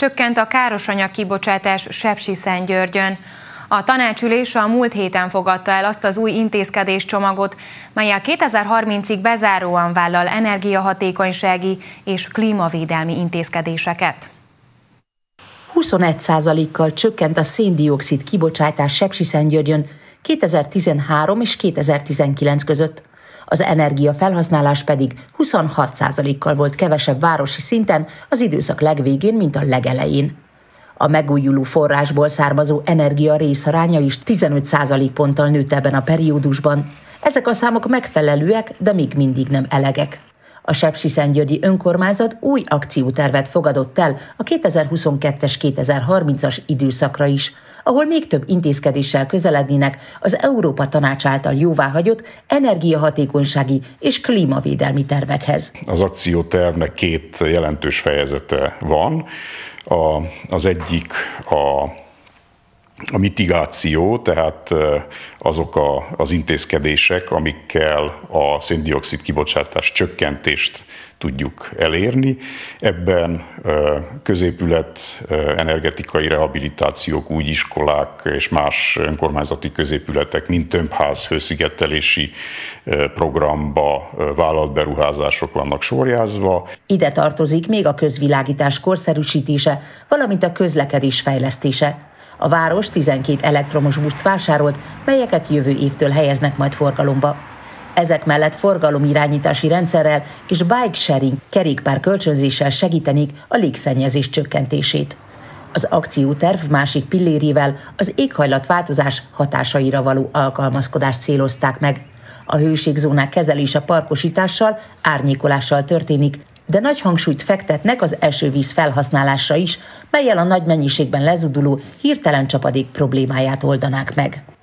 csökkent a károsanyag kibocsátás Sepsiszentgyörgyön. A tanácsülés a múlt héten fogadta el azt az új intézkedéscsomagot, mellyel 2030-ig bezáróan vállal energiahatékonysági és klímavédelmi intézkedéseket. 21%-kal csökkent a szén-dioxid kibocsátás Sepsiszentgyörgyön 2013 és 2019 között. Az energiafelhasználás pedig 26%-kal volt kevesebb városi szinten az időszak legvégén, mint a legelején. A megújuló forrásból származó energia részaránya is 15% ponttal nőtt ebben a periódusban. Ezek a számok megfelelőek, de még mindig nem elegek. A sepsiszentgyörgyi önkormányzat új akciótervet fogadott el a 2022-es 2030-as időszakra is, ahol még több intézkedéssel közelednének az Európa Tanács által jóváhagyott energiahatékonysági és klímavédelmi tervekhez. Az akciótervnek két jelentős fejezete van. Az egyik a mitigáció, tehát azok az intézkedések, amikkel a szén-dioxid kibocsátás csökkentést tudjuk elérni. Ebben középület, energetikai rehabilitációk, új iskolák és más önkormányzati középületek, mint tömbház hőszigetelési programba vállalt beruházások vannak sorjázva. Ide tartozik még a közvilágítás korszerűsítése, valamint a közlekedés fejlesztése. A város 12 elektromos buszt vásárolt, melyeket jövő évtől helyeznek majd forgalomba. Ezek mellett forgalomirányítási rendszerrel és bike sharing kerékpár kölcsönzéssel segítenik a légszennyezés csökkentését. Az akcióterv másik pillérével az éghajlatváltozás hatásaira való alkalmazkodást célozták meg. A hőségzónák kezelése parkosítással, árnyékolással történik, de nagy hangsúlyt fektetnek az esővíz felhasználásra is, mellyel a nagy mennyiségben lezuduló hirtelen csapadék problémáját oldanák meg.